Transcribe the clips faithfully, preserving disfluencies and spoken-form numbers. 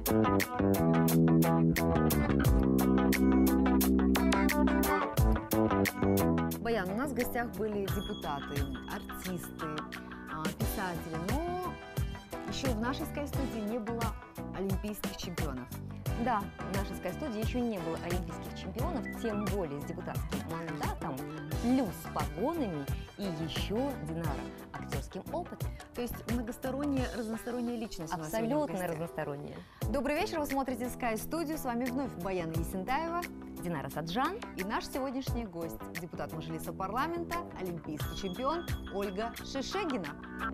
Баян, у нас в гостях были депутаты, артисты, писатели, но еще в нашей Sky-студии не было олимпийских чемпионов. Да, в нашей Sky-студии еще не было олимпийских чемпионов, тем более с депутатским мандатом, плюс с погонами и еще, Динара, актерским опытом. То есть многосторонняя, разносторонняя личность. Абсолютно разносторонняя. Добрый вечер, вы смотрите Sky-студию, с вами вновь Баян Есентаева, Динара Саджан и наш сегодняшний гость, депутат Мажилиса парламента, олимпийский чемпион Ольга Шишегина.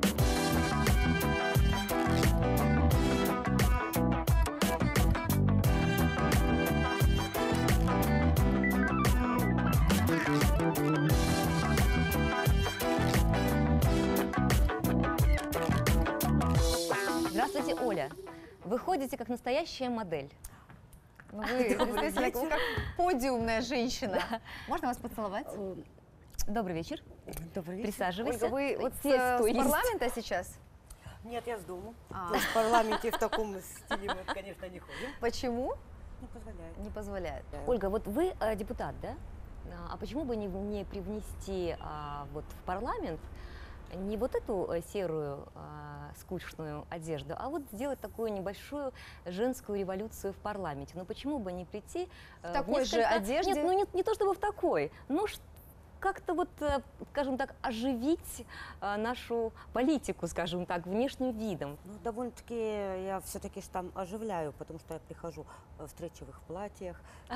Здравствуйте, Оля. Вы ходите как настоящая модель. Ну, вы действительно как подиумная женщина. Да. Можно вас поцеловать? Добрый вечер. Добрый вечер. Присаживайся. Ольга, вы вот с, с парламента сейчас? Нет, я с дома. А. То есть в парламенте в таком стиле мы, конечно, не ходим. Почему? Не позволяет. Не позволяет. Да. Ольга, вот вы э, депутат, да? А почему бы не, не привнести а, вот в парламент не вот эту серую, а, скучную одежду, а вот сделать такую небольшую женскую революцию в парламенте? Ну почему бы не прийти в такой несколько... же одежде? Нет, ну не, не то чтобы в такой, но как-то вот, скажем так, оживить а, нашу политику, скажем так, внешним видом. Ну, довольно-таки я все-таки там оживляю, потому что я прихожу в встречевых платьях.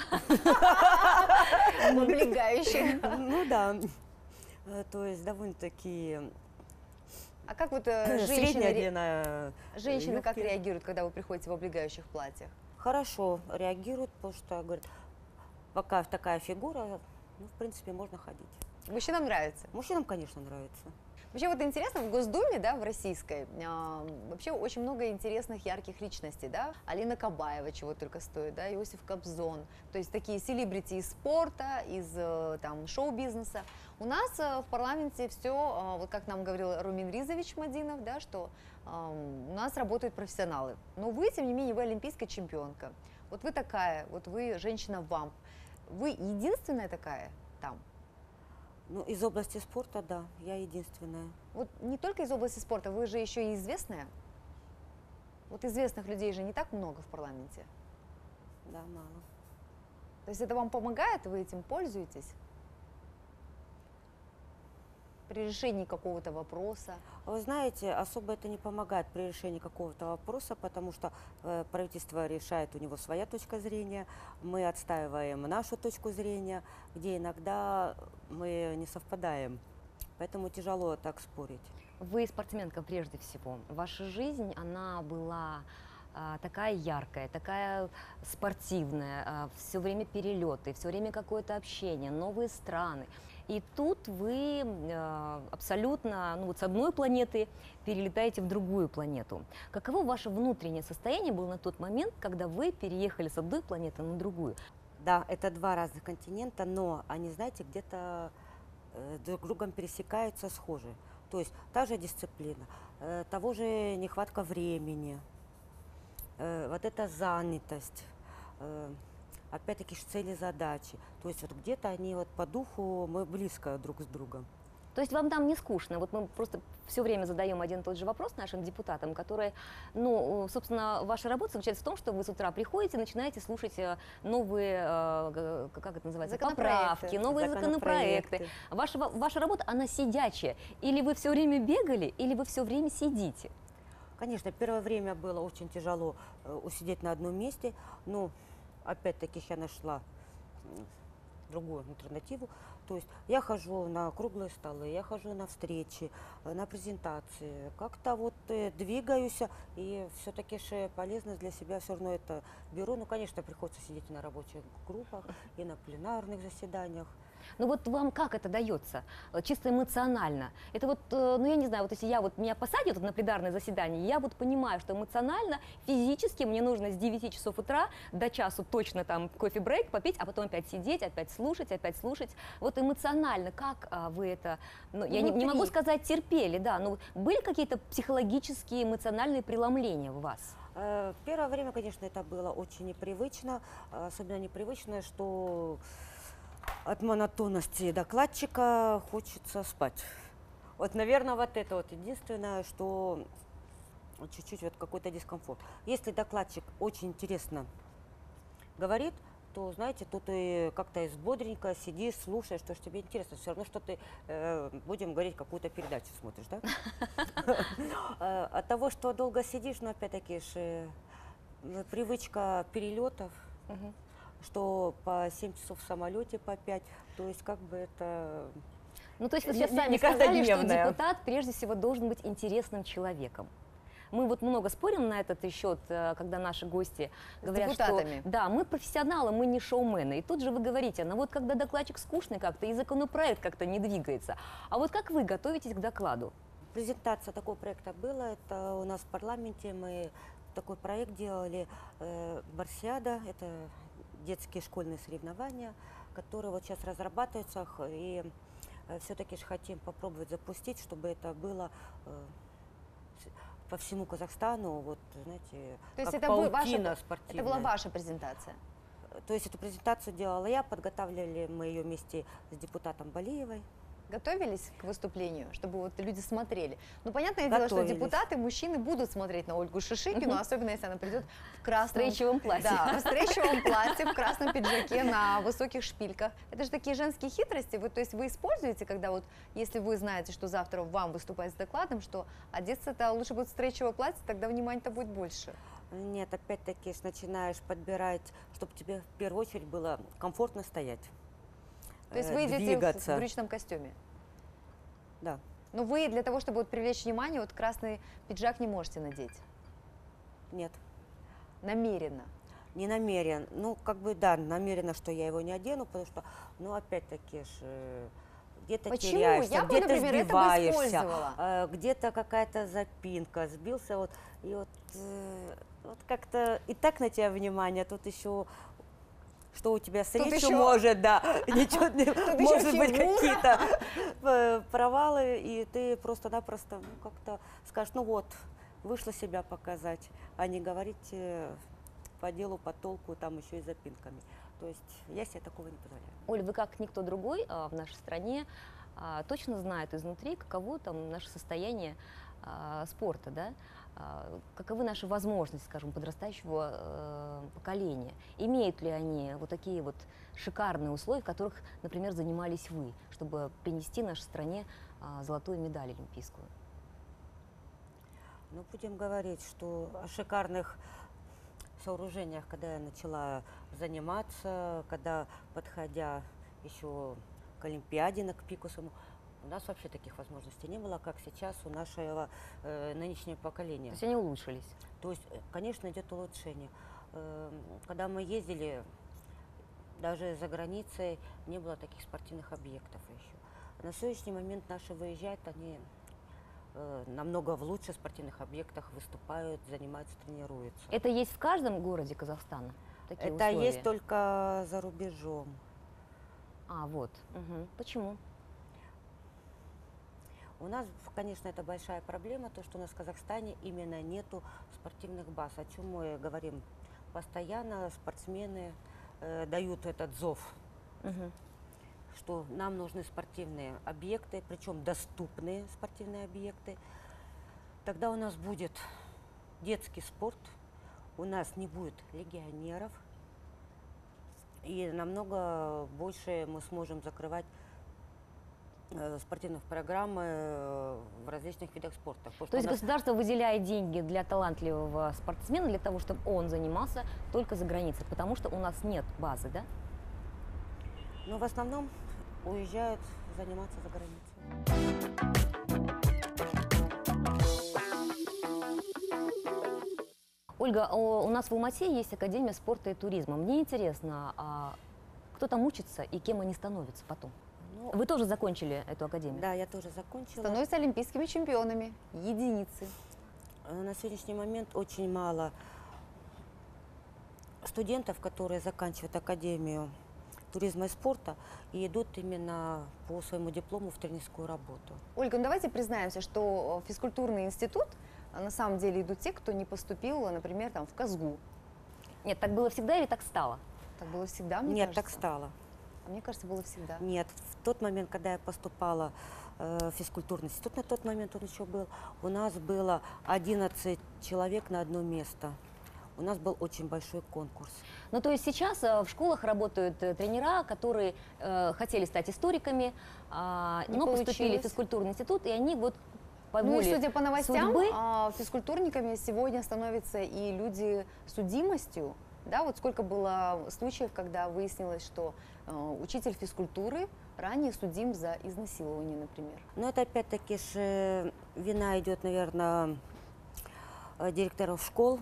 Облегающих. Ну да, то есть довольно-таки... А как вот женщины, женщины как реагируют, когда вы приходите в облегающих платьях? Хорошо реагируют, потому что, говорят, пока такая фигура, ну, в принципе, можно ходить. Мужчинам нравится? Мужчинам, конечно, нравится. Вообще, вот интересно, в Госдуме, да, в российской, э, вообще очень много интересных, ярких личностей, да. Алина Кабаева, чего только стоит, да, Иосиф Кобзон. То есть такие селебрити из спорта, из э, там шоу-бизнеса. У нас э, в парламенте все, э, вот как нам говорил Румин Ризович Мадинов, да, что э, у нас работают профессионалы. Но вы, тем не менее, вы олимпийская чемпионка. Вот вы такая, вот вы женщина-вамп. Вы единственная такая там? Ну, из области спорта, да, я единственная. Вот не только из области спорта, вы же еще и известная. Вот известных людей же не так много в парламенте. Да, мало. То есть это вам помогает, вы этим пользуетесь? При решении какого-то вопроса? Вы знаете, особо это не помогает при решении какого-то вопроса, потому что э, правительство решает, у него своя точка зрения, мы отстаиваем нашу точку зрения, где иногда мы не совпадаем, поэтому тяжело так спорить. Вы спортсменка прежде всего. Ваша жизнь, она была а, такая яркая, такая спортивная, а, все время перелеты, все время какое-то общение, новые страны. И тут вы э, абсолютно, ну вот с одной планеты перелетаете в другую планету. Каково ваше внутреннее состояние было на тот момент, когда вы переехали с одной планеты на другую? Да, это два разных континента, но они, знаете, где-то э, друг с другом пересекаются, схожи. То есть та же дисциплина, э, того же нехватка времени, э, вот эта занятость. Э, Опять-таки цели, задачи. То есть вот где-то они вот по духу, мы близко друг с другом. То есть вам там не скучно? Вот мы просто все время задаем один и тот же вопрос нашим депутатам, которые, ну, собственно, ваша работа заключается в том, что вы с утра приходите, начинаете слушать новые, как это называется, поправки, новые законопроекты. законопроекты. Ваша, ваша работа, она сидячая. Или вы все время бегали, или вы все время сидите? Конечно, первое время было очень тяжело усидеть на одном месте, но опять-таки я нашла другую альтернативу. То есть я хожу на круглые столы, я хожу на встречи, на презентации, как-то вот э, двигаюсь, и все-таки же полезно для себя все равно это беру. Ну, конечно, приходится сидеть и на рабочих группах, и на пленарных заседаниях. Ну вот вам как это дается, чисто эмоционально? Это вот, ну я не знаю, вот если я вот меня посадят на пленарное заседание, я вот понимаю, что эмоционально, физически мне нужно с девяти часов утра до часу точно там кофе-брейк попить, а потом опять сидеть, опять слушать, опять слушать. Вот эмоционально, как а, вы это, ну, я не, не могу сказать терпели, да, но были какие-то психологические, эмоциональные преломления у вас? Э, Первое время, конечно, это было очень непривычно, а особенно непривычно, что от монотонности докладчика хочется спать. Вот, наверное, вот это вот единственное, что чуть-чуть вот какой-то дискомфорт. Если докладчик очень интересно говорит, то, знаете, тут и как-то из бодренько сидишь, слушаешь, что ж тебе интересно. Все равно, что ты, э, будем говорить, какую-то передачу смотришь, да? Э, От того, что долго сидишь, но опять-таки ж, э, привычка перелетов, Мгм. что по семь часов в самолете, по пять, то есть как бы это... Ну, то есть вы Не- сейчас не- сами не сказали, что каждодневное. депутат прежде всего должен быть интересным человеком. Мы вот много спорим на этот счет, э, когда наши гости С говорят, депутатами. что да, мы профессионалы, мы не шоумены. И тут же вы говорите, ну вот когда докладчик скучный как-то, и законопроект как-то не двигается. А вот как вы готовитесь к докладу? Презентация такого проекта была, это у нас в парламенте мы такой проект делали, э, Барсиада, это детские школьные соревнования, которые вот сейчас разрабатываются, х- и все-таки же хотим попробовать запустить, чтобы это было э, с- по всему Казахстану, вот, знаете, То есть как это вы- паутина ваша- спортивная. Это была ваша презентация. То есть эту презентацию делала я, подготавливали мы ее вместе с депутатом Балиевой. Готовились к выступлению, чтобы вот люди смотрели? Ну, понятное дело, что Готовились. депутаты, мужчины будут смотреть на Ольгу Шишигину, особенно если она придет в В красном... стрейчевом платье. Да, в стрейчевом платье, в красном пиджаке, на высоких шпильках. Это же такие женские хитрости. Вы, то есть вы используете, когда вот, если вы знаете, что завтра вам выступать с докладом, что одеться-то лучше будет в стрейчевое платье, тогда внимания-то будет больше. Нет, опять-таки ж начинаешь подбирать, чтобы тебе в первую очередь было комфортно стоять. То есть э, вы идете в- двигаться. в брючном костюме. Да. Но вы для того, чтобы вот привлечь внимание, вот красный пиджак не можете надеть. Нет, Намеренно. не намерен. Ну, как бы, да, намеренно, что я его не одену, потому что, ну, опять-таки ж, э, где-то Почему? теряешься, Я бы, где-то например, это бы сбиваешься, использовала. э, где-то какая-то запинка, сбился, вот, и вот, э, вот как-то и так на тебя внимание, тут еще... Что у тебя с Тут речью еще- может, да, ничего не- еще может быть фигура. какие-то э, провалы, и ты просто-напросто ну, как-то скажешь, ну вот, вышла себя показать, а не говорить э, по делу, по толку, там еще и запинками. То есть я себе такого не позволяю. Оль, вы как никто другой а, в нашей стране а, точно знает изнутри, каково там наше состояние а, спорта, да? А, каковы наши возможности, скажем, подрастающего э, поколения. Имеют ли они вот такие вот шикарные условия, в которых, например, занимались вы, чтобы принести нашей стране а, золотую медаль олимпийскую? Ну, будем говорить, что о шикарных сооружениях, когда я начала заниматься, когда, подходя еще к Олимпиаде, на- к Пикусому, у нас вообще таких возможностей не было, как сейчас у нашего э, нынешнего То поколения. есть они улучшились. То есть, э, конечно, идет улучшение. Эм, Когда мы ездили, даже за границей, не было таких спортивных объектов еще. На сегодняшний момент наши выезжают, они э, намного в лучших спортивных объектах выступают, занимаются, тренируются. Это есть в каждом городе Казахстана? Такие Это условия? есть только за рубежом. А, вот. Мгм. Почему? У нас, конечно, это большая проблема, то, что у нас в Казахстане именно нету спортивных баз, о чем мы говорим постоянно. Спортсмены э, дают этот зов, Мгм. что нам нужны спортивные объекты, причем доступные спортивные объекты. Тогда у нас будет детский спорт, у нас не будет легионеров, и намного больше мы сможем закрывать э, спортивных программ э, в различных видах спорта. Потому То что есть у нас- государство выделяет деньги для талантливого спортсмена для того, чтобы он занимался только за границей, потому что у нас нет базы, да? Но в основном уезжают заниматься за границей. Ольга, о- у нас в Алмате есть Академия спорта и туризма. Мне интересно, а кто там учится и кем они становятся потом? Ну, Вы тоже закончили эту академию? да, я тоже закончила. Становятся олимпийскими чемпионами, единицы. Э, На сегодняшний момент очень мало студентов, которые заканчивают Академию туризма и спорта и идут именно по своему диплому в тренерскую работу. Ольга, ну давайте признаемся, что физкультурный институт на самом деле идут те, кто не поступил, например, там, в КАЗГУ. Нет, так было всегда или так стало? Так было всегда, мне Нет, кажется. так стало. А мне кажется, было всегда. Нет, в тот момент, когда я поступала э, в физкультурный институт, на тот момент он еще был, у нас было одиннадцать человек на одно место. У нас был очень большой конкурс. Ну, то есть сейчас э, в школах работают э, тренера, которые э, хотели стать историками, а, Не но поступили получилось. в физкультурный институт, и они вот по Ну и воле судя по новостям, судьбы- а, физкультурниками сегодня становятся и люди с судимостью. Да, вот сколько было случаев, когда выяснилось, что э, учитель физкультуры ранее судим за изнасилование, например. Но это опять-таки же вина идет, наверное, э, директоров школ,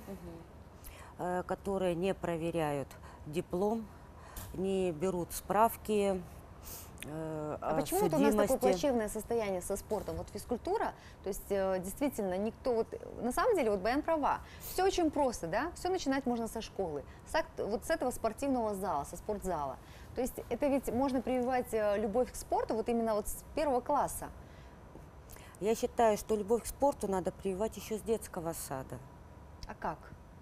э, которые не проверяют диплом, не берут справки. э, А о почему вот у нас такое судимости. плачевное состояние со спортом? Вот физкультура, то есть э, действительно никто, вот, на самом деле, вот Баян права, все очень просто, да, все начинать можно со школы, с, ак- вот с этого спортивного зала, со спортзала. То есть это ведь можно прививать э, любовь к спорту вот именно вот с первого класса. Я считаю, что любовь к спорту надо прививать еще с детского сада. А как?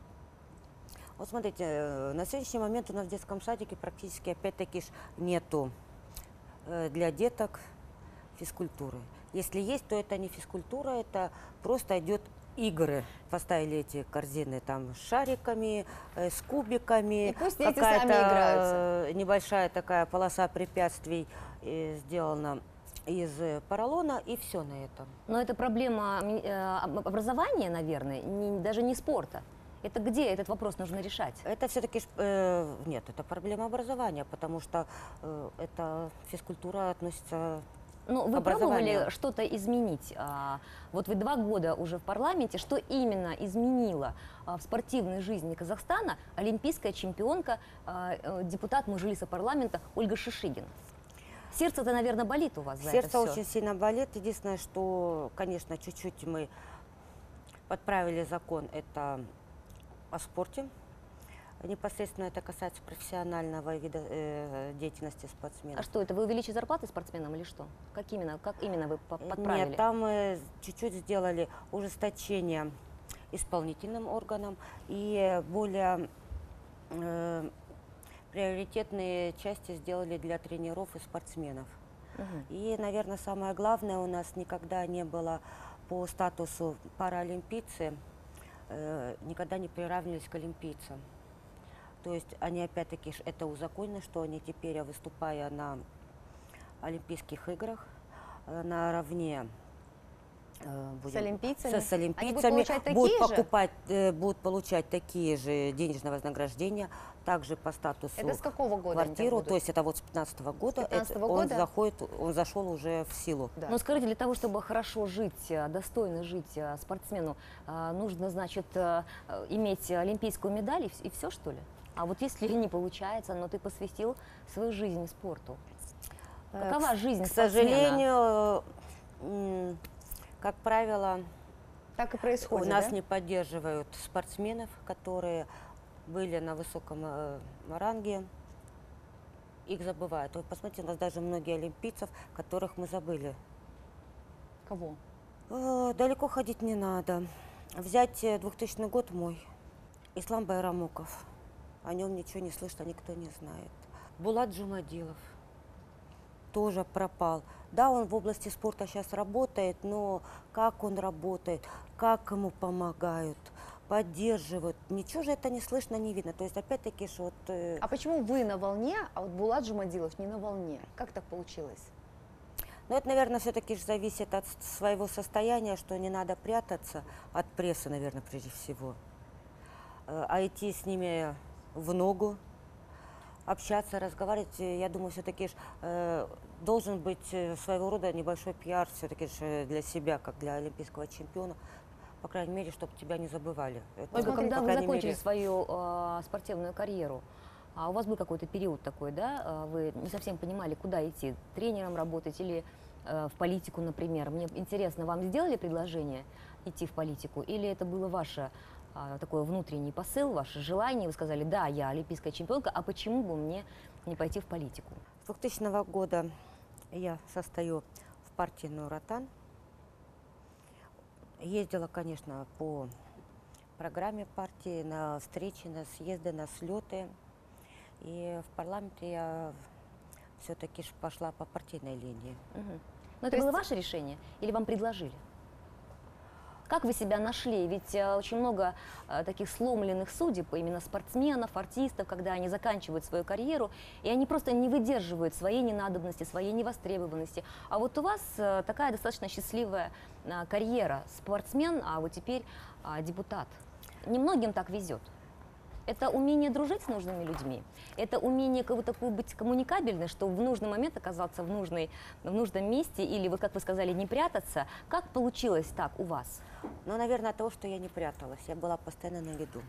Вот смотрите, э, на сегодняшний момент у нас в детском садике практически опять-таки ж нету э, для деток физкультуры. Если есть, то это не физкультура, это просто идет игры. Поставили эти корзины там с шариками, э, с кубиками. И пусть дети Какая-то, сами играются. э, небольшая такая полоса препятствий э, сделана из э, поролона, и все на этом. Но это проблема ми- э, об- образования, наверное, не- даже не спорта. Это где этот вопрос нужно решать? Это все-таки, э, нет, это проблема образования, потому что э, эта физкультура относится. Ну, вы Образование. пробовали что-то изменить? А, Вот вы два года уже в парламенте. Что именно изменило а, в спортивной жизни Казахстана олимпийская чемпионка, а, э, депутат Мажилиса парламента Ольга Шишигина? Сердце-то, наверное, болит у вас за Сердце это всё. очень сильно болит. Единственное, что, конечно, чуть-чуть мы подправили закон, это о спорте. Непосредственно это касается профессионального вида э, деятельности А спортсменов. что это? Вы увеличите зарплаты спортсменам или что? Как именно, как именно вы по- подправили? Нет, там мы чуть-чуть сделали ужесточение исполнительным органам и более э, приоритетные части сделали для тренеров и спортсменов. Мгм. И, наверное, самое главное, у нас никогда не было по статусу паралимпийцы, э, никогда не приравнивались к олимпийцам. То есть они опять-таки, ж- это узаконено, что они теперь, выступая на Олимпийских играх, э, наравне э, С олимпийцами? с, с Они будут олимпийцами получать такие будут же? покупать, э, будут получать такие же денежные вознаграждения, также по статусу Это с какого года они так квартиру, будут? то есть это вот с пятнадцатого года, С пятнадцатого это он года? заходит, он зашел уже в силу. Да. Ну, скажите, для того, чтобы хорошо жить, э, достойно жить э, спортсмену, э, нужно, значит, э, э, иметь олимпийскую медаль и, вс- и все, что ли? А вот если не получается, но ты посвятил свою жизнь спорту. Э, Какова к- жизнь К спортсмена? сожалению, м, как правило, Так и у происходит, нас да? не поддерживают спортсменов, которые были на высоком э, ранге. Их забывают. Вы посмотрите, у нас даже многие олимпийцев, которых мы забыли. Кого? Э, Далеко ходить не надо. Взять э, двухтысячный год мой. Ислам Байрамуков. О нем ничего не слышно, никто не знает. Булат Джумадилов тоже пропал. Да, он в области спорта сейчас работает, но как он работает, как ему помогают, поддерживают, ничего же это не слышно, не видно. То есть опять-таки, что вот... э, А почему вы на волне, а вот Булат Джумадилов не на волне? Как так получилось? Ну, это, наверное, все-таки же зависит от с- своего состояния, что не надо прятаться от прессы, наверное, прежде всего, Э, а идти с ними в ногу, общаться, разговаривать. Э, Я думаю, все-таки ж, э, должен быть э, своего рода небольшой пиар все-таки для себя, как для олимпийского чемпиона, по крайней мере, чтобы тебя не забывали. Это, Ольга, по когда вы крайней закончили мере, свою э, спортивную карьеру, а у вас был какой-то период такой, да, э, вы не совсем понимали, куда идти, тренером работать или э, в политику, например. Мне интересно, вам сделали предложение идти в политику, или это было ваше э, такой внутренний посыл, ваше желание, вы сказали, да, я олимпийская чемпионка, а почему бы мне не пойти в политику? с двухтысячного года я состою в партии Нур-Отан. Ездила, конечно, по программе партии, на встречи, на съезды, на слеты. И в парламенте я все-таки пошла по партийной линии. Мгм. Но это То было есть- ваше решение или вам предложили? Как вы себя нашли? Ведь э, очень много э, таких сломленных судеб, именно спортсменов, артистов, когда они заканчивают свою карьеру, и они просто не выдерживают своей ненадобности, своей невостребованности. А вот у вас э, такая достаточно счастливая э, карьера. Спортсмен, а вот теперь а, депутат. Немногим так везет. Это умение дружить с нужными людьми, это умение как бы такую быть коммуникабельной, что в нужный момент оказаться в, нужной, в нужном месте, или, вот как вы сказали, не прятаться. Как получилось так у вас? Ну, наверное, от того, что я не пряталась, я была постоянно на виду.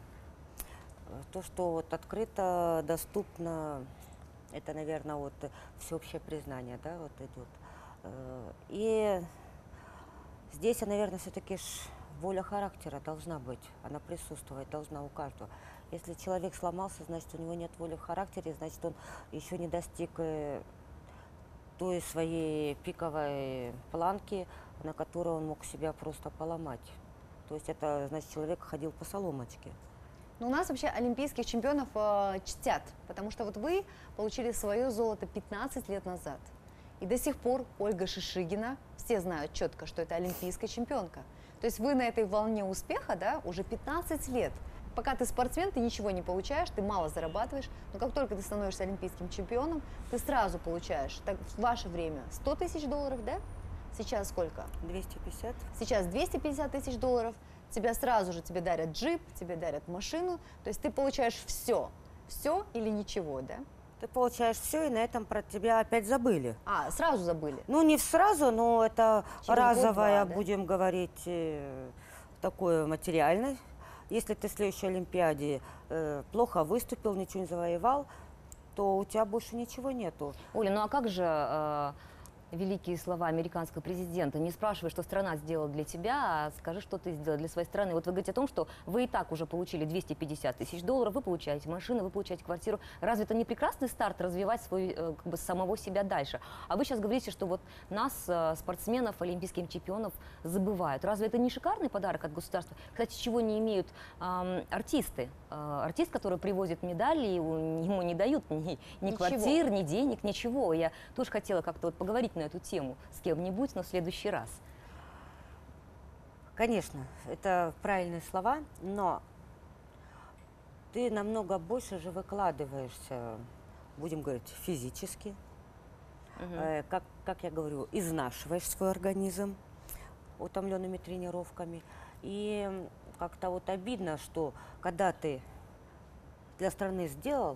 Э, То, что вот открыто, доступно, это, наверное, вот всеобщее признание, да, вот идет. Э, И здесь, наверное, все-таки воля характера должна быть, она присутствовать должна у каждого. Если человек сломался, значит, у него нет воли в характере, значит, он еще не достиг э, той своей пиковой планки, на которой он мог себя просто поломать. То есть это, значит, человек ходил по соломочке. Ну, у нас вообще олимпийских чемпионов э, чтят, потому что вот вы получили свое золото пятнадцать лет назад. И до сих пор Ольга Шишигина, все знают четко, что это олимпийская чемпионка. То есть вы на этой волне успеха, да, уже пятнадцать лет. Пока ты спортсмен, ты ничего не получаешь, ты мало зарабатываешь, но как только ты становишься олимпийским чемпионом, ты сразу получаешь, так, в ваше время, сто тысяч долларов, да? Сейчас сколько? двести пятьдесят. Сейчас двести пятьдесят тысяч долларов, тебя сразу же тебе дарят джип, тебе дарят машину, то есть ты получаешь все, все или ничего, да? Ты получаешь все, и на этом про тебя опять забыли. А, сразу забыли. Ну, не сразу, но это Через разовое, год-два, да? будем говорить, э, такое материальное. Если ты в следующей Олимпиаде э, плохо выступил, ничего не завоевал, то у тебя больше ничего нету. Оля, ну а как же э, великие слова американского президента? Не спрашивай, что страна сделала для тебя, а скажи, что ты сделал для своей страны. Вот вы говорите о том, что вы и так уже получили двести пятьдесят тысяч долларов, вы получаете машину, вы получаете квартиру. Разве это не прекрасный старт развивать свой, э, как бы самого себя дальше? А вы сейчас говорите, что вот нас, э, спортсменов, олимпийских чемпионов, забывают. Разве это не шикарный подарок от государства? Кстати, чего не имеют эм, артисты? Э, артист, который привозит медали, его- ему не дают ни, ни Ничего. квартир, ни денег, ничего. Я тоже хотела как-то вот поговорить на эту тему с кем-нибудь, но в следующий раз. Конечно, это правильные слова, но ты намного больше же выкладываешься, будем говорить, физически. Мгм. Э, как, как я говорю, изнашиваешь свой организм утомленными тренировками. И м, как-то вот обидно, что когда ты для страны сделал,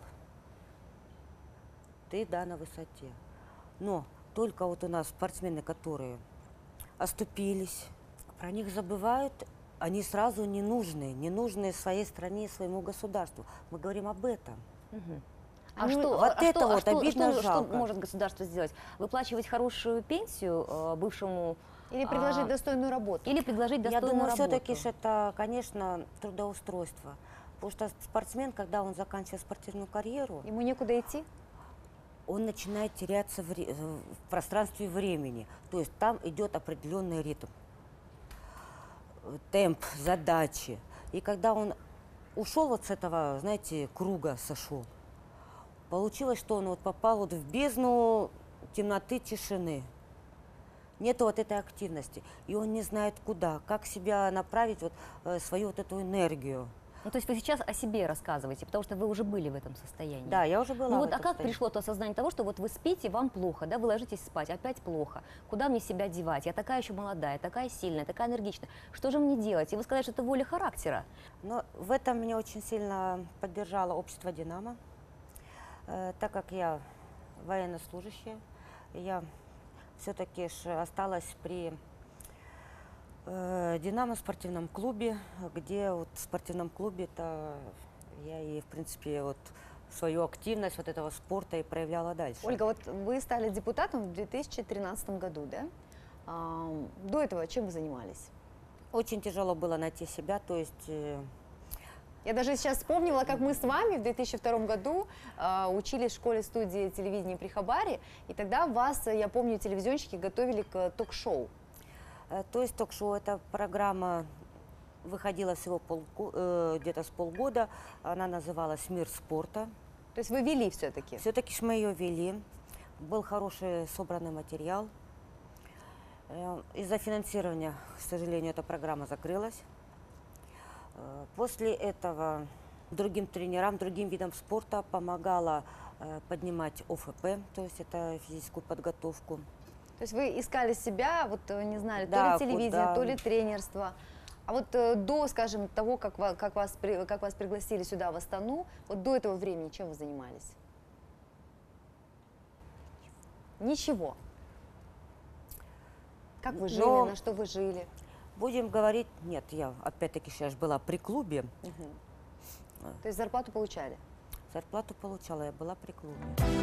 ты, да, на высоте. Но только вот у нас спортсмены, которые оступились, про них забывают, они сразу не нужны, не нужны своей стране, своему государству. Мы говорим об этом. Мгм. А Ну, что, вот а это что- а вот что- обидно, что- что жалко. может государство сделать? Выплачивать хорошую пенсию э, бывшему Или предложить а, достойную работу. или предложить Я достойную думаю, работу? все-таки ж это, конечно, трудоустройство. Потому что спортсмен, когда он заканчивает спортивную карьеру, Ему некуда идти? он начинает теряться в, ре- в пространстве и времени. То есть там идет определенный ритм, э, темп, задачи. И когда он ушел вот с этого, знаете, круга сошел, получилось, что он вот попал вот в бездну темноты, тишины. Нету вот этой активности. И он не знает куда, как себя направить, вот, э, свою вот эту энергию. Ну, то есть вы сейчас о себе рассказываете, потому что вы уже были в этом состоянии. Да, я уже была Ну в вот, а этом как состоянии. пришло то осознание того, что вот вы спите, вам плохо, да, вы ложитесь спать, опять плохо. Куда мне себя девать? Я такая еще молодая, такая сильная, такая энергичная. Что же мне делать? И вы сказали, что это воля характера. Но в этом меня очень сильно поддержало общество «Динамо». Э, так как я военнослужащая, я все-таки осталась при э, «Динамо» спортивном клубе, где вот в спортивном клубе-то я и, в принципе, вот свою активность вот этого спорта и проявляла дальше. Ольга, вот вы стали депутатом в две тысячи тринадцатом году, да? А, до этого чем вы занимались? Очень тяжело было найти себя, то есть... э, Я даже сейчас вспомнила, как мы с вами в две тысячи втором году э, учились в школе-студии телевидения при Хабаре, и тогда вас, э, я помню, телевизионщики готовили к ток-шоу. Э, То есть ток-шоу, эта программа выходила всего полго- э, где-то с полгода. Она называлась «Мир спорта». То есть вы вели все-таки? Все-таки ж мы ее вели. Был хороший собранный материал. Э, Из-за финансирования, к сожалению, эта программа закрылась. Э, После этого другим тренерам, другим видам спорта помогала э, поднимать О Ф П, то есть это физическую подготовку. То есть вы искали себя, вот э, не знали, Да, то ли телевидение, куда? то ли тренерство. А вот э, до, скажем, того, как, ва- как, вас, при- как вас пригласили сюда, в Астану, вот до этого времени чем вы занимались? Ничего. Как вы жили, Но- на что вы жили? Будем говорить, нет, я опять-таки сейчас была при клубе, Мгм. То есть зарплату получали? зарплату получала, я была при клубе.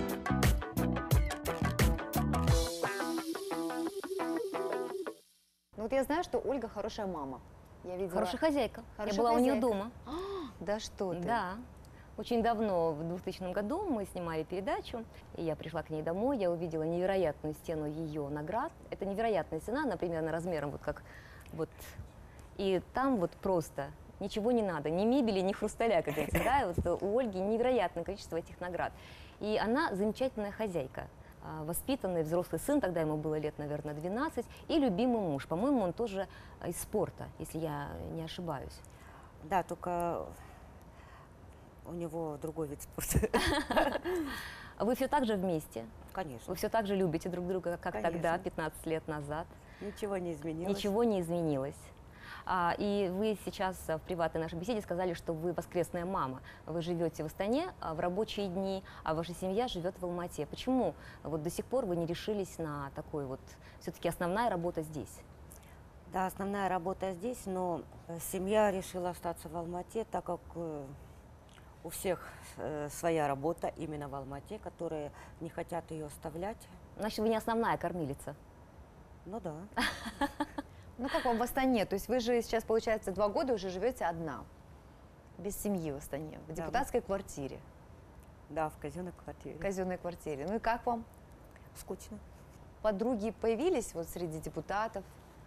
Ну вот я знаю, что Ольга хорошая мама. Я видела. Хорошая хозяйка. Хорошая Я была у нее хозяйка. дома. Да что ты? Да. Очень давно, в двухтысячном году, мы снимали передачу, и я пришла к ней домой, я увидела невероятную стену ее наград. Это невероятная стена, она примерно размером вот как вот. И там вот просто ничего не надо, ни мебели, ни хрусталя, как говорится, да, и вот у Ольги невероятное количество этих наград. И она замечательная хозяйка, а, воспитанный взрослый сын, тогда ему было лет, наверное, двенадцать, и любимый муж. По-моему, он тоже из спорта, если я не ошибаюсь. Да, только у него другой вид спорта. Вы все так же вместе? Конечно, Вы все так же любите друг друга, как Конечно. тогда, пятнадцать лет назад. ничего не изменилось. Ничего не изменилось. А, и вы сейчас а, в приватной нашей беседе сказали, что вы воскресная мама. Вы живете в Астане а, в рабочие дни, а ваша семья живет в Алмате. Почему вот до сих пор вы не решились на такой вот, все-таки основная работа здесь? Да, основная работа здесь, но э, семья решила остаться в Алмате, так как э, у всех э, своя работа именно в Алмате, которые не хотят ее оставлять. Значит, вы не основная кормилица. Ну да. Ну как вам в Астане? То есть вы же сейчас, получается, два года уже живете одна, без семьи в Астане, в Да. депутатской квартире, Да, в казенной квартире. в казенной квартире. Ну и как вам? Скучно. Подруги появились вот среди депутатов?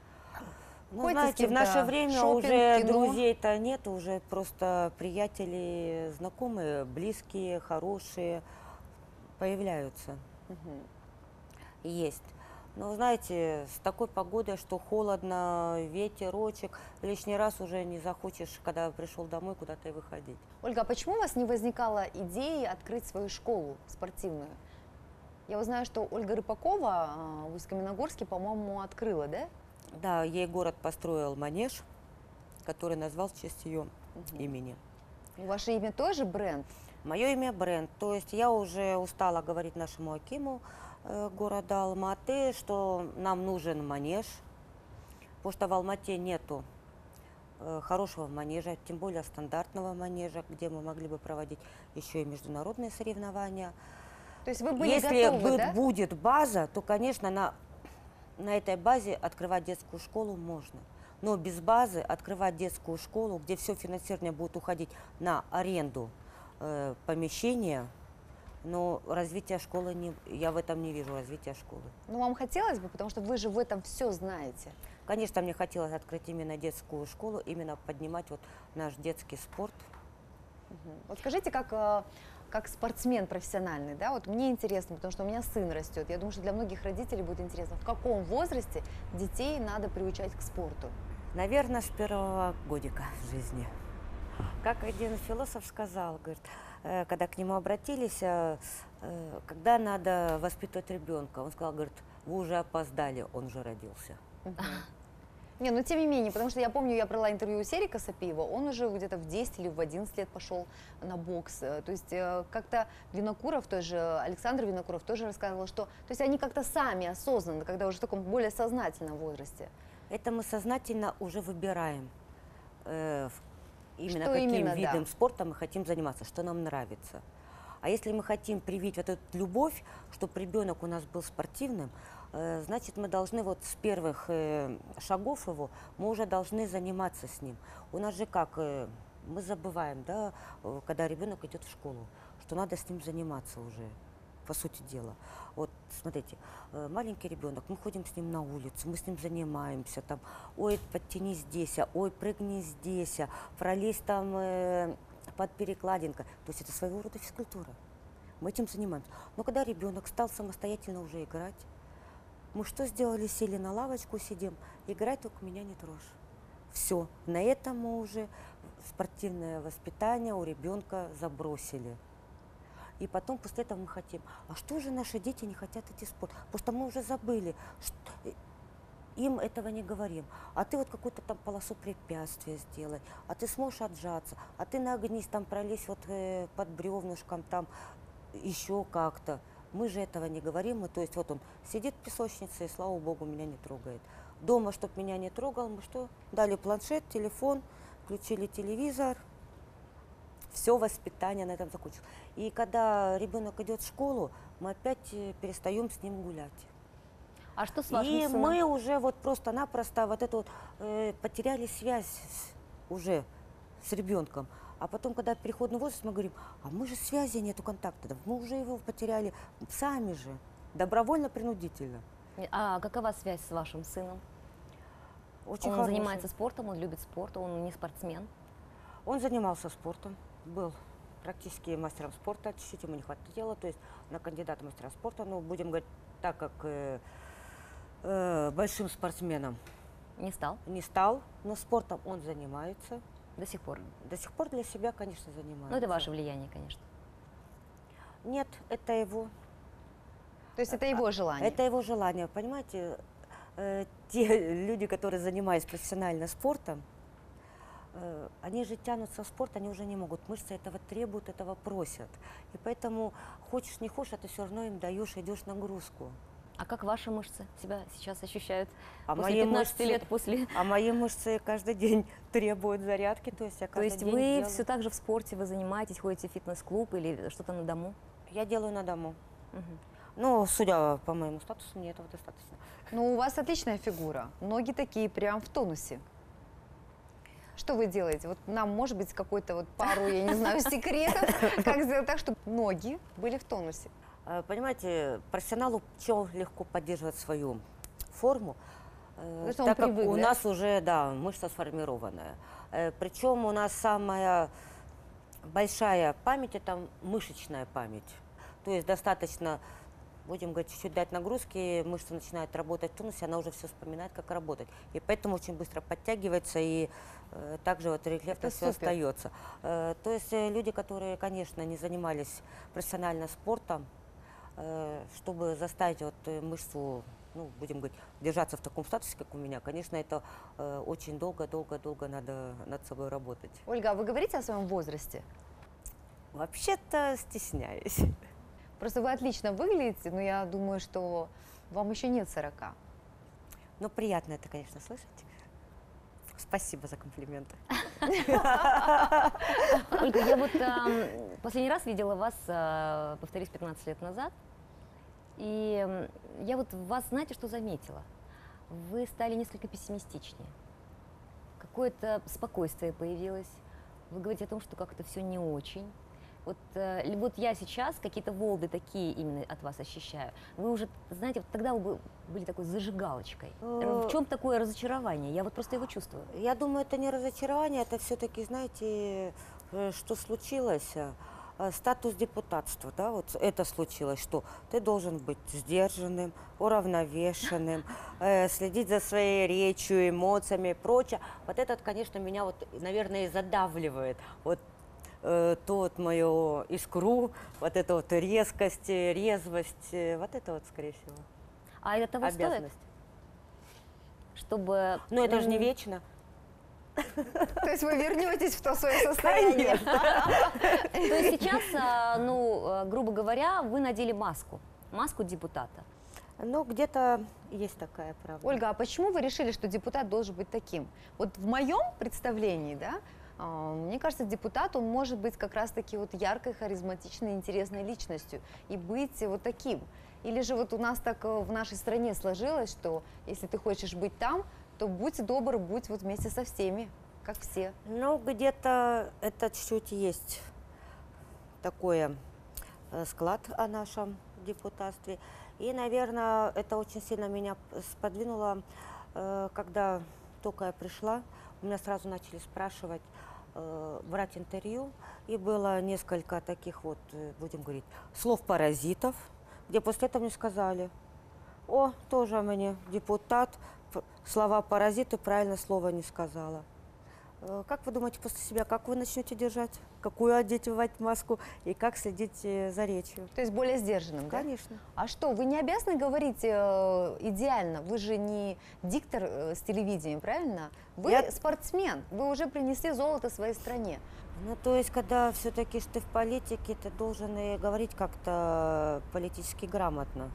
Ну, Ходите с знаете, в кем-то наше время шопинг, уже кино? друзей-то нет, уже просто приятели, знакомые, близкие, хорошие появляются. Мгм. Есть. Но, знаете, с такой погодой, что холодно, ветерочек, лишний раз уже не захочешь, когда пришел домой, куда-то и выходить. Ольга, а почему у вас не возникала идеи открыть свою школу спортивную? Я вот знаю, что Ольга Рыпакова а, в Усть-Каменогорске, по-моему, открыла, да? Да, ей город построил манеж, который назвал в честь ее Мгм. имени. И ваше имя тоже бренд? Мое имя бренд. То есть я уже устала говорить нашему акиму э, города Алматы, что нам нужен манеж, потому что в Алмате нету э, хорошего манежа, тем более стандартного манежа, где мы могли бы проводить еще и международные соревнования. То есть вы были Если готовы, бу- да? будет база, то, конечно, на, на этой базе открывать детскую школу можно. Но без базы открывать детскую школу, где все финансирование будет уходить на аренду э, помещения, но развития школы, не, я в этом не вижу развития школы. Ну, вам хотелось бы, потому что вы же в этом все знаете. Конечно, мне хотелось открыть именно детскую школу, именно поднимать вот наш детский спорт. Мгм. Вот скажите, как, э, как спортсмен профессиональный, да, вот мне интересно, потому что у меня сын растет. Я думаю, что для многих родителей будет интересно, в каком возрасте детей надо приучать к спорту. Наверное, с первого годика жизни. Как один философ сказал, говорит, э, когда к нему обратились, э, э, когда надо воспитывать ребенка, он сказал, говорит, вы уже опоздали, он уже родился. Не, ну тем не менее, потому что я помню, я брала интервью у Серика Сапиева, он уже где-то в десять или в одиннадцать лет пошел на бокс. Э, То есть э, как-то Винокуров тоже, Александр Винокуров тоже рассказывал, что то есть они как-то сами осознанно, когда уже в таком более сознательном возрасте. Это мы сознательно уже выбираем, э, в- именно Что каким именно, да. видом спорта мы хотим заниматься, что нам нравится. А если мы хотим привить вот эту любовь, чтобы ребенок у нас был спортивным, э, значит, мы должны вот с первых э, шагов его, мы уже должны заниматься с ним. У нас же как, э, мы забываем, да, э, когда ребенок идет в школу, что надо с ним заниматься уже. по сути дела. Вот, смотрите, э, маленький ребенок, мы ходим с ним на улицу, мы с ним занимаемся, там, ой, подтяни здесь, а, ой, прыгни здесь, а, пролезь там э, под перекладинка. То есть это своего рода физкультура. Мы этим занимаемся. Но когда ребенок стал самостоятельно уже играть, мы что сделали? Сели на лавочку, сидим, играть только меня не трожь. Все, на этом мы уже спортивное воспитание у ребенка забросили. И потом после этого мы хотим, а что же наши дети не хотят идти в спорт? Потому что мы уже забыли, что им этого не говорим. А ты вот какую-то там полосу препятствия сделай, а ты сможешь отжаться, а ты нагнись, там пролезь вот э, под бревнышком, там еще как-то. Мы же этого не говорим, мы, то есть вот он сидит в песочнице и, слава богу, меня не трогает. Дома, чтобы меня не трогал, мы что? Дали планшет, телефон, включили телевизор. Все воспитание на этом закончилось. И когда ребенок идет в школу, мы опять перестаем с ним гулять. А что с вашим И сыном? мы уже вот просто-напросто вот эту вот, э, потеряли связь с- уже с ребенком. А потом, когда переходный возраст, мы говорим, а мы же связи нету, контакта, да мы уже его потеряли сами же, добровольно-принудительно. А какова связь с вашим сыном? Очень Он хороший. занимается спортом, он любит спорт, он не спортсмен. Он занимался спортом, был практически мастером спорта, чуть-чуть ему не хватило, то есть на кандидата мастера спорта, но будем говорить, так как э, э, большим спортсменом Не стал не стал, но спортом он занимается. до сих пор. До сих пор для себя, конечно, занимается. Ну, это ваше влияние, конечно. Нет, это его, То есть это его желание. это его желание, понимаете? Э, те люди, которые занимаются профессионально спортом, э, они же тянутся в спорт, они уже не могут. Мышцы этого требуют, этого просят. И поэтому хочешь не хочешь, а ты все равно им даешь, идешь нагрузку. А как ваши мышцы себя сейчас ощущают А после мои пятнадцати мышцы- лет после? А мои мышцы каждый день требуют зарядки, то есть я То каждый есть день вы делаю. все так же в спорте, вы занимаетесь, ходите в фитнес-клуб или что-то на дому? Я делаю на дому. Мгм. Ну, судя по моему статусу, мне этого достаточно. Ну, у вас отличная фигура. Ноги такие прям в тонусе. Что вы делаете? Вот нам, может быть, какой-то вот пару, я не знаю, секретов, как сделать так, чтобы ноги были в тонусе. Э, Понимаете, профессионалу пчел легко поддерживать свою форму, э, Потому что он так как привык, у да? нас уже, да, мышца сформированная. Э, Причем у нас самая большая память – это мышечная память. То есть достаточно, будем говорить, чуть-чуть дать нагрузки, мышца начинает работать в тонусе, она уже все вспоминает, как работать. И поэтому очень быстро подтягивается, и э, также вот рельефно Это все супер. остается. Э, то есть э, люди, которые, конечно, не занимались профессионально спортом, э, чтобы заставить вот э, мышцу, ну, будем говорить, держаться в таком статусе, как у меня, конечно, это э, очень долго-долго-долго надо над собой работать. Ольга, а вы говорите о своем возрасте? Вообще-то стесняюсь. Просто вы отлично выглядите, но я думаю, что вам еще нет сорока. Но приятно это, конечно, слышать. Спасибо за комплименты. Ольга, я вот ам, последний раз видела вас, а, повторюсь, пятнадцать лет назад. И м, я вот в вас, знаете, что заметила? Вы стали несколько пессимистичнее. Какое-то спокойствие появилось. Вы говорите о том, что как-то все не очень. Вот, э, ли- вот я сейчас какие-то волны такие именно от вас ощущаю. Вы уже, знаете, вот тогда вы бы- были такой зажигалочкой. Э, В чем такое разочарование? Я вот просто его чувствую. Я думаю, это не разочарование, это все-таки, знаете, э, что случилось? э, э, Статус депутатства, да, вот это случилось, что ты должен быть сдержанным, уравновешенным, э, следить за своей речью, эмоциями и прочее. Вот этот, конечно, меня вот, наверное, и задавливает. Вот э, то вот мою искру, вот эту вот резкость, э, резвость, э, вот это вот, скорее всего, А это того стоит? обязанность. Чтобы... Но это же не м, вечно. То есть вы вернетесь в то свое состояние? То есть сейчас, а, ну, а, грубо говоря, вы надели маску, маску депутата. Ну, где-то есть такая правда. Ольга, а почему вы решили, что депутат должен быть таким? Вот в моем представлении, да, а, мне кажется, депутат, он может быть как раз-таки вот яркой, харизматичной, интересной личностью и быть вот таким. Или же вот у нас так э, в нашей стране сложилось, что если ты хочешь быть там, то будь добр, будь вот вместе со всеми, как все. Ну, где-то это чуть-чуть есть такое э, склад о нашем в депутатстве. И, наверное, это очень сильно меня п- сподвинуло, э, когда только я пришла, у меня сразу начали спрашивать, э, брать интервью. И было несколько таких вот, э, будем говорить, слов-паразитов, где после этого мне сказали: о, тоже мне депутат, п- слова паразиты, правильно слово не сказала. Э, Как вы думаете, после себя, как вы начнете держать? Какую одевать маску и как следить э, за речью? То есть более сдержанным, да? Конечно. А что, вы не обязаны говорить э, идеально? Вы же не диктор э, с телевидением, правильно? Вы Я- спортсмен, вы уже принесли золото своей стране. Ну, то есть, когда все-таки ты в политике, ты должен и говорить как-то политически грамотно.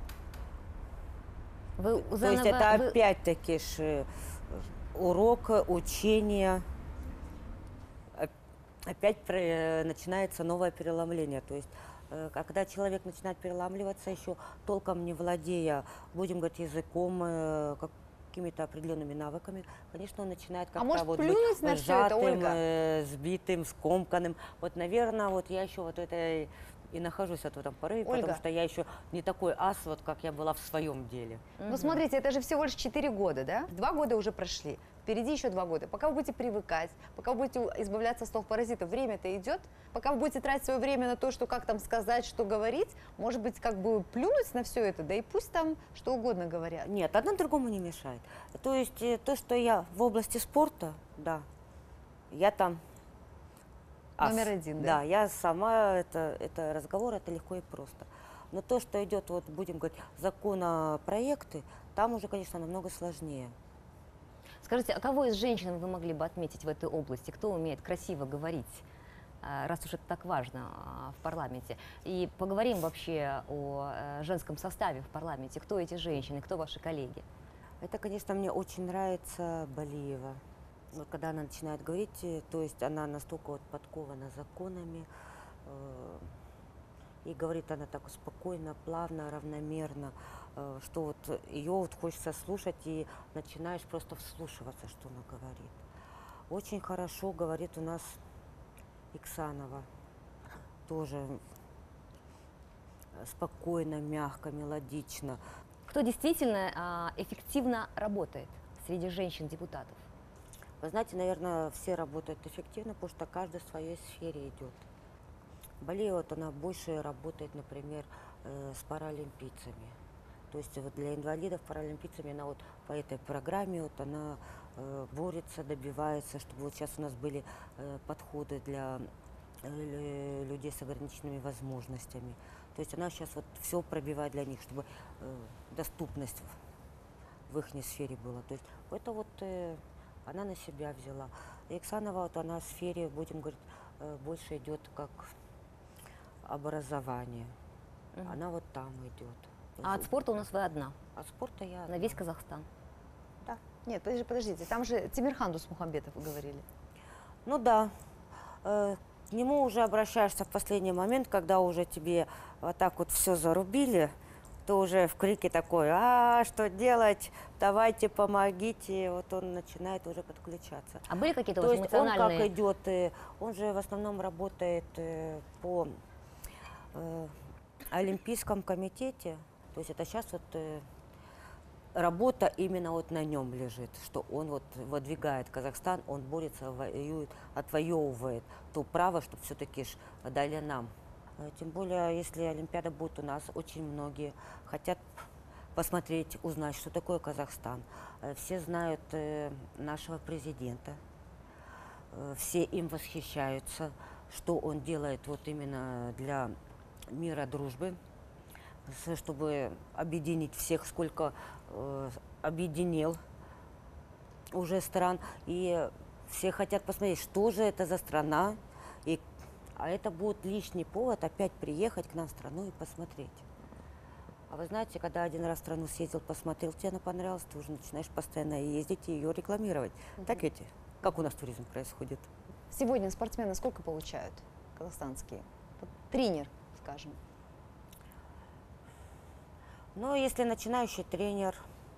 Вы, То есть заново- это вы- опять-таки ж э, урок, учение. Оп- Опять про- начинается новое переломление. То есть, э, когда человек начинает переламливаться, еще толком не владея, будем говорить, языком, э, как- какими-то определенными навыками, конечно, он начинает как-то может, вот плюнуть быть на всё это, сжатым, Ольга? э, сбитым, скомканным. Вот, наверное, вот я еще вот это и нахожусь вот в этом порыве, Ольга. потому что я еще не такой ас, вот как я была в своем деле. Ну, смотрите, это же всего лишь четыре года, да? Два года уже прошли, впереди еще два года. Пока вы будете привыкать, пока вы будете избавляться от слов паразитов, время-то идет. Пока вы будете тратить свое время на то, что как там сказать, что говорить, может быть, как бы плюнуть на все это, да и пусть там что угодно говорят. Нет, одно другому не мешает. То есть э, то, что я в области спорта, да, я там ас. Номер один, да? Да, я сама, это, это разговор, это легко и просто. Но то, что идет, вот будем говорить, законопроекты, там уже, конечно, намного сложнее. Скажите, а кого из женщин вы могли бы отметить в этой области? Кто умеет красиво говорить, а, раз уж это так важно а, в парламенте? И поговорим вообще о э, женском составе в парламенте. Кто эти женщины, кто ваши коллеги? Это, конечно, мне очень нравится Балиева. Вот когда она начинает говорить, э, то есть она настолько вот подкована законами, э, и говорит она так спокойно, плавно, равномерно, э, что вот ее вот хочется слушать и начинаешь просто вслушиваться, что она говорит. Очень хорошо говорит у нас Иксанова, тоже спокойно, мягко, мелодично. Кто действительно а, эффективно работает среди женщин-депутатов? Вы знаете, наверное, все работают эффективно, потому что каждый в своей сфере идет. Балиева, вот она больше работает, например, э, с паралимпийцами. То есть вот для инвалидов паралимпийцами она вот по этой программе вот она э, борется, добивается, чтобы вот сейчас у нас были э, подходы для э, людей с ограниченными возможностями. То есть она сейчас вот все пробивает для них, чтобы э, доступность в, в их сфере была. То есть это вот э, она на себя взяла. И Иксанова, вот она в сфере, будем говорить, э, больше идет как образование. Мгм. Она вот там идет. А от спорта у нас вы одна, От спорта я... на весь Казахстан. Да. Нет, подожди, подождите, там же Тимирхан Дусмухамбетов вы говорили. Ну да. Э, к нему уже обращаешься в последний момент, когда уже тебе вот так вот все зарубили, то уже в крике такой: а что делать, давайте помогите, вот он начинает уже подключаться. А были какие-то То вот есть он как эмоциональные... идет, э, он же в основном работает э, по э, Олимпийском комитете, то есть это сейчас вот э, работа именно вот на нем лежит, что он вот выдвигает Казахстан, он борется, воюет, отвоевывает то право, чтобы все-таки дали нам. Э, Тем более, если Олимпиада будет у нас, очень многие хотят посмотреть, узнать, что такое Казахстан. Э, Все знают э, нашего президента, э, все им восхищаются, что он делает вот именно для мира, дружбы, с- чтобы объединить всех, сколько э, объединил уже стран. И все хотят посмотреть, что же это за страна. И, а это будет лишний повод опять приехать к нам в страну и посмотреть. А вы знаете, когда один раз в страну съездил, посмотрел, тебе она понравилась, ты уже начинаешь постоянно ездить и ее рекламировать. Так ведь? Как у нас туризм происходит? Сегодня спортсмены сколько получают казахстанские? Вот тренер, скажем. Ну, если начинающий тренер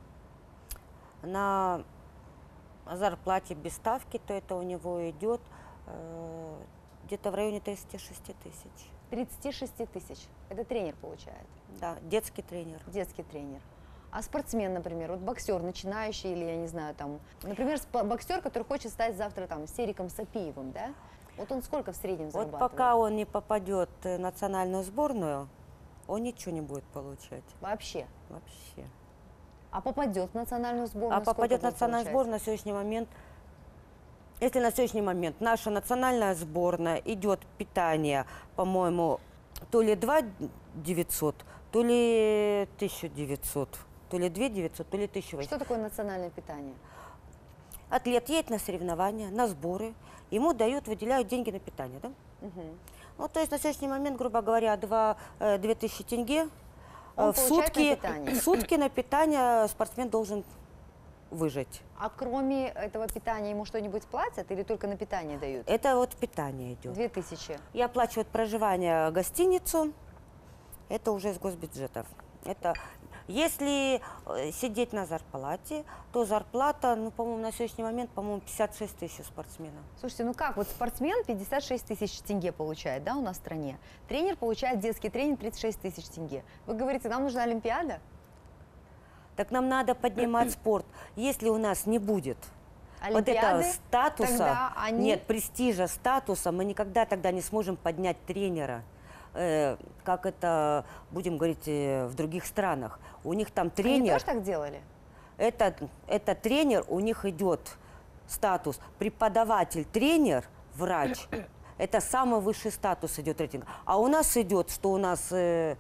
на зарплате без ставки, то это у него идет э, где-то в районе тридцати шести тысяч. тридцати шести тысяч. Это тренер получает, Да, детский тренер. детский тренер. А спортсмен, например, вот боксер начинающий или, я не знаю, там, например, спо- боксер, который хочет стать завтра там Сериком Сапиевым, да? Вот он сколько в среднем Вот зарабатывает? пока он не попадет в национальную сборную, он ничего не будет получать. Вообще. Вообще. А попадет в национальную сборную? А сколько попадет в будет национальную получать? сборную на сегодняшний момент. Если на сегодняшний момент наша национальная сборная идет питание, по-моему, то ли два девятьсот, то ли тысяча девятьсот, то ли две девятьсот, то ли тысяча восемьсот. Что такое национальное питание? Атлет едет на соревнования, на сборы, ему дают, выделяют деньги на питание, да? Мгм. Ну, то есть на сегодняшний момент, грубо говоря, два, э, две тысячи тенге Он э, в получает на сутки, питание? в сутки на питание спортсмен должен выжить. А кроме этого питания ему что-нибудь платят или только на питание дают? Это вот питание идет. Две тысячи. И оплачивают проживание, гостиницу, это уже из госбюджетов. Это, если э, сидеть на зарплате, то зарплата, ну, по-моему, на сегодняшний момент, по-моему, пятьдесят шесть тысяч у спортсмена. Слушайте, ну как, вот спортсмен пятьдесят шесть тысяч тенге получает, да, у нас в стране. Тренер получает, детский тренер тридцать шесть тысяч тенге. Вы говорите, нам нужна Олимпиада? Так нам надо поднимать спорт. Если у нас не будет вот этого Олимпиады? статуса, Тогда они- нет, престижа, статуса, мы никогда тогда не сможем поднять тренера, э, как это, будем говорить, э, в других странах. У них там Они тренер, тоже так делали? это, это тренер, у них идет статус преподаватель, тренер, врач. Это самый высший статус идет рейтинг. А у нас идет, что у нас э,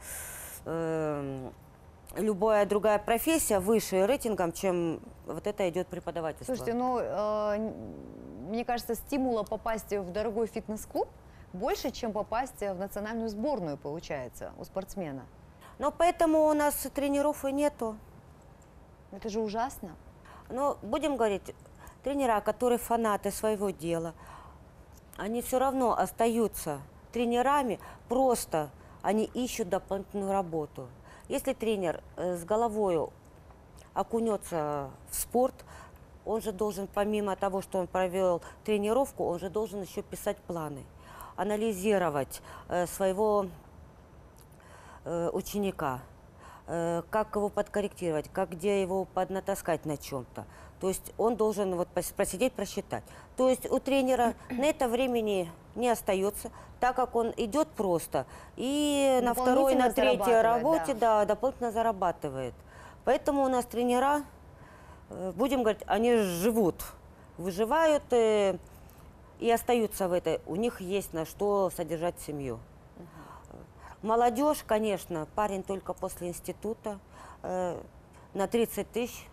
э, любая другая профессия выше рейтингом, чем вот это идет преподавательство. Слушайте, ну, э, н- мне кажется, стимула попасть в дорогой фитнес-клуб больше, чем попасть в национальную сборную, получается, у спортсмена. Но поэтому у нас тренеров и нету. Это же ужасно. Но будем говорить, тренера, которые фанаты своего дела, они все равно остаются тренерами, просто они ищут дополнительную работу. Если тренер э, с головой окунется в спорт, он же должен, помимо того, что он провел тренировку, он же должен еще писать планы, анализировать э, своего э, ученика, э, как его подкорректировать, как где его поднатаскать на чем-то. То есть он должен вот пос- просидеть, просчитать. То есть у тренера на это времени не остается, так как он идет просто и на второй, на Дополнительно третьей зарабатывает, работе да. дополнительно зарабатывает. Поэтому у нас тренера, э, будем говорить, они живут, выживают э, и остаются в этой. У них есть на что содержать семью. Молодежь, конечно, парень только после института э, на тридцать тысяч,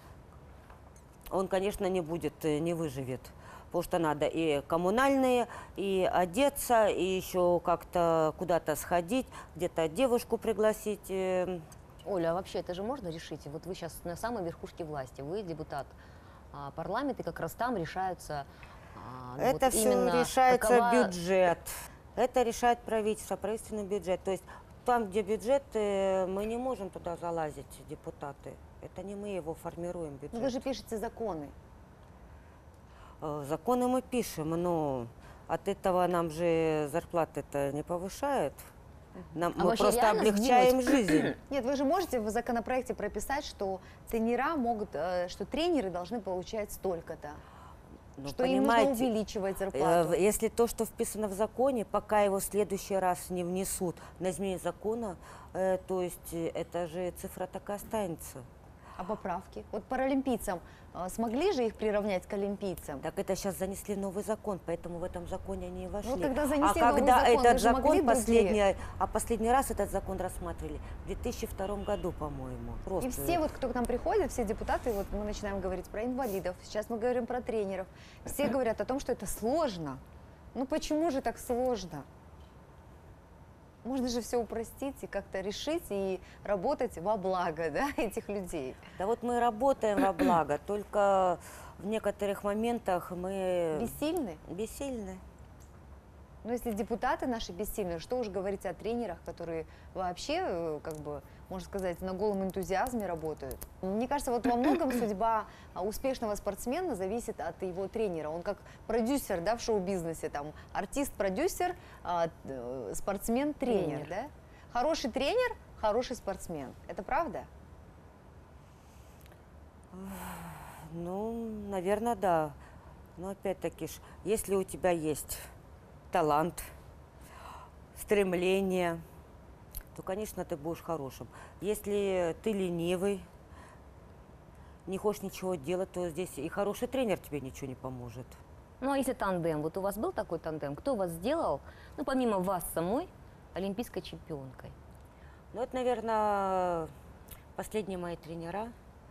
он, конечно, не будет, э, не выживет. Потому что надо и коммунальные, и одеться, и еще как-то куда-то сходить, где-то девушку пригласить. э. Оля, а вообще это же можно решить? Вот вы сейчас на самой верхушке власти, вы депутат а, парламента, и как раз там решаются а, ну, Это вот все именно решается какова- бюджет. Это решает правительство, правительственный бюджет. То есть там, где бюджет, э, мы не можем туда залазить, депутаты. Это не мы его формируем, бюджет. Ну, вы же пишете законы. Э, Законы мы пишем, но от этого нам же зарплаты-то не повышают. Нам, А мы вообще просто реально облегчаем сдвинуть? жизнь. Нет, вы же можете в законопроекте прописать, что тренера могут, э, что тренеры должны получать столько-то, Ну, что им нужно понимаете, увеличивать э, зарплату. в- если то, что вписано в законе, пока его в следующий раз не внесут на изменение закона, э, то есть э, это же цифра такая останется. А поправки? Вот паралимпийцам э, смогли же их приравнять к олимпийцам? Так это сейчас занесли новый закон, поэтому в этом законе они и вошли. Вот когда занесли а новый когда закон, вы этот же могли закон другие? последний, а последний раз этот закон рассматривали в две тысячи втором году, по-моему. Просто И все, вот, кто к нам приходит, все депутаты, вот мы начинаем говорить про инвалидов, сейчас мы говорим про тренеров, все говорят о том, что это сложно. Ну почему же так сложно? Можно же все упростить и как-то решить и работать во благо, да, этих людей. Да вот мы работаем во благо, только в некоторых моментах мы Бессильны? бессильны. Но если депутаты наши бессильны, что уж говорить о тренерах, которые вообще, э, как бы, можно сказать, на голом энтузиазме работают. Мне кажется, вот во многом судьба а, успешного спортсмена зависит от его тренера. Он как продюсер, да, в шоу-бизнесе, там, артист-продюсер, а, э, спортсмен-тренер, Тренер. да? Хороший тренер, хороший спортсмен. Это правда? Ну, наверное, да. Но опять-таки, ж, если у тебя есть талант, стремление, то, конечно, ты будешь хорошим. Если ты ленивый, не хочешь ничего делать, то здесь и хороший тренер тебе ничего не поможет. Ну, а если тандем, вот у вас был такой тандем, кто вас сделал, ну, помимо вас самой, олимпийской чемпионкой? Ну, это, наверное, последние мои тренера.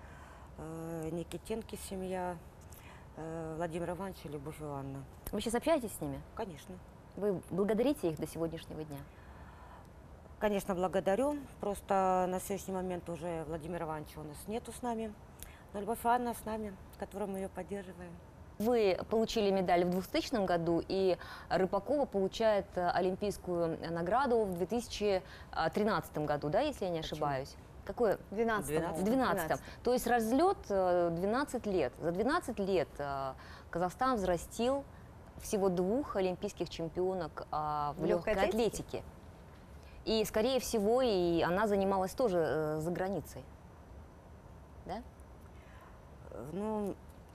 Э, Никитенки семья, э, Владимир Иванович и Любовь Ивановна. Вы сейчас общаетесь с ними? Конечно. Вы благодарите их до сегодняшнего дня? Конечно, благодарю. Просто на сегодняшний момент уже Владимира Ивановича у нас нету с нами. Но Любовь Ивановна с нами, которую мы ее поддерживаем. Вы получили медаль в двухтысячном году, и Рыпакова получает э, олимпийскую награду в две тысячи тринадцатом году, да, если я не Почему? ошибаюсь? Какое? В двенадцатом. В двенадцатом. То есть разлет э, двенадцать лет. За двенадцать лет э, Казахстан взрастил всего двух олимпийских чемпионок а, в В легкой легкой атлетике? атлетике. И, скорее всего, и она занималась тоже э, за границей. Да? Ну,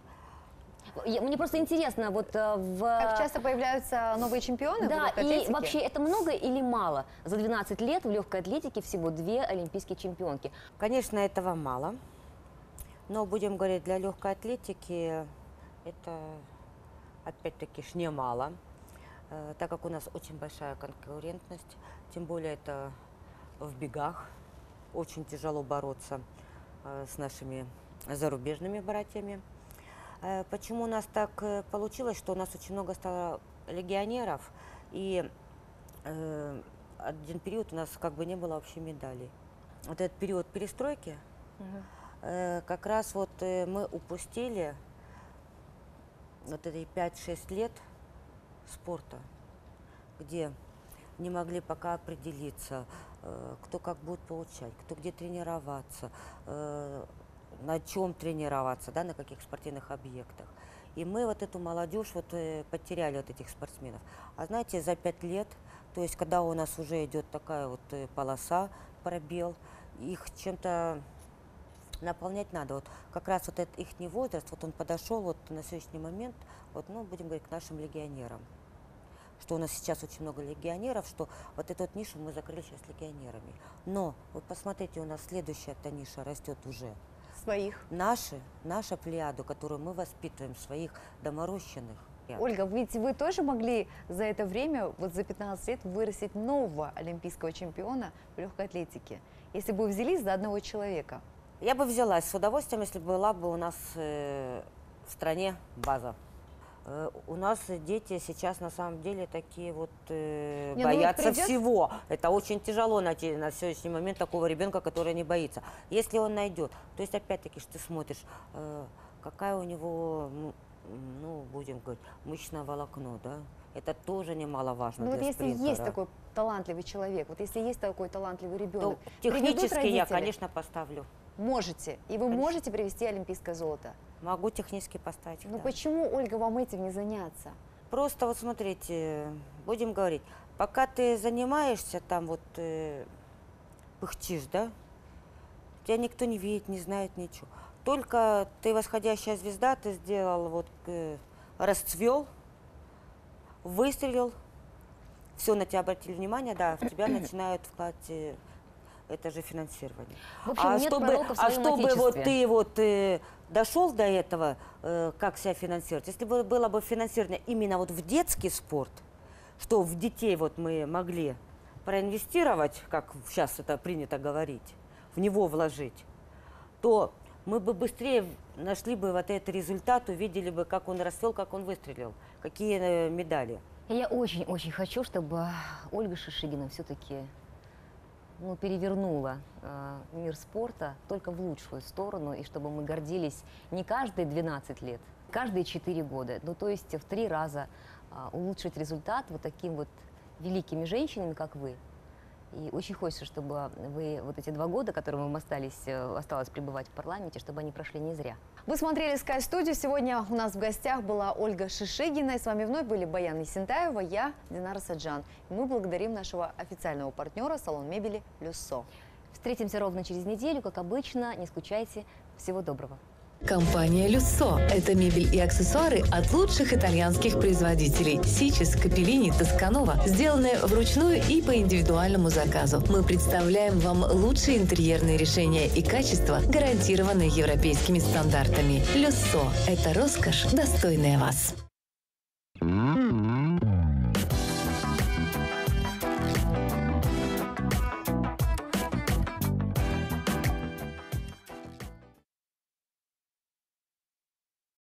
Я- Мне просто интересно, вот э, в... Как часто появляются новые чемпионы в Да, легкой и атлетике? вообще это много или мало? За двенадцать лет в легкой атлетике всего две олимпийские чемпионки. конечно, этого мало. Но будем говорить, для легкой атлетики это опять-таки ж немало. Э, Так как у нас очень большая конкурентность, тем более это в бегах. Очень тяжело бороться э, с нашими зарубежными братьями. Э, Почему у нас так э, получилось, что у нас очень много стало легионеров, и э, один период у нас как бы не было вообще медалей. Вот этот период перестройки, э, как раз вот э, мы упустили вот эти пять-шесть лет спорта, где не могли пока определиться, э, кто как будет получать, кто где тренироваться, э, на чем тренироваться, да, на каких спортивных объектах. И мы вот эту молодежь вот, э, потеряли, вот этих спортсменов. А знаете, за пять лет, то есть когда у нас уже идет такая вот э, полоса, пробел, их чем-то наполнять надо. Вот как раз вот этот их возраст, вот он подошел вот на сегодняшний момент, вот, ну, будем говорить, к нашим легионерам. Что у нас сейчас очень много легионеров, что вот эту вот нишу мы закрыли сейчас легионерами. Но вот посмотрите, у нас следующая эта ниша растет уже. Своих. Наши, наша плеяду, которую мы воспитываем, своих доморощенных. Ольга, ведь вы тоже могли за это время, вот за пятнадцать лет, вырастить нового олимпийского чемпиона в легкой атлетике, если бы вы взялись за одного человека. Я бы взялась с удовольствием, если была бы у нас э, в стране база. Э, у нас дети сейчас на самом деле такие вот э, Не, ну вот боятся придет- всего. Это очень тяжело найти на сегодняшний момент такого ребенка, который не боится. Если он найдет, то есть опять-таки, что ты смотришь, э, какая у него, ну, ну, будем говорить, мышечное волокно, да? Это тоже немаловажно Ну вот для если спринтера. есть такой талантливый человек, вот если есть такой талантливый То ребенок, технически я, конечно, поставлю. можете, и вы Конечно. можете привести олимпийское золото. Могу технически поставить. Но да. почему, Ольга, вам этим не заняться? Просто вот смотрите, будем говорить, пока ты занимаешься там вот э, пыхтишь, да, тебя никто не видит, не знает ничего. Только ты восходящая звезда, ты сделал вот э, расцвел, выстрелил, все на тебя обратили внимание, да, в тебя начинают вкладывать э, это же финансирование. В общем, а нет чтобы, пророка в а своем чтобы вот отечестве. ты вот э, дошел до этого, э, как себя финансировать, если бы было бы финансирование именно вот в детский спорт, что в детей вот мы могли проинвестировать, как сейчас это принято говорить, в него вложить, то мы бы быстрее нашли бы вот этот результат, увидели бы, как он расцвел, как он выстрелил, какие э, медали. Я очень-очень хочу, чтобы Ольга Шишигина все-таки ну, перевернула э, мир спорта только в лучшую сторону, и чтобы мы гордились не каждые двенадцать лет, каждые четыре года, ну то есть в три раза э, а, улучшить результат вот такими вот великими женщинами, как вы. И очень хочется, чтобы вы вот эти два года, которые вам остались, э, осталось пребывать в парламенте, чтобы они прошли не зря. Вы смотрели Sky Studio. Сегодня у нас в гостях была Ольга Шишигина. И с вами вновь были Баян Есентаева, я, Динара Саджан. И мы благодарим нашего официального партнера салон мебели «Люссо». Встретимся ровно через неделю, как обычно. Не скучайте. Всего доброго. Компания «Люссо» – это мебель и аксессуары от лучших итальянских производителей Сичес, Капеллини, Тосканова, сделанные вручную и по индивидуальному заказу. Мы представляем вам лучшие интерьерные решения и качество, гарантированные европейскими стандартами. «Люссо» – это роскошь, достойная вас.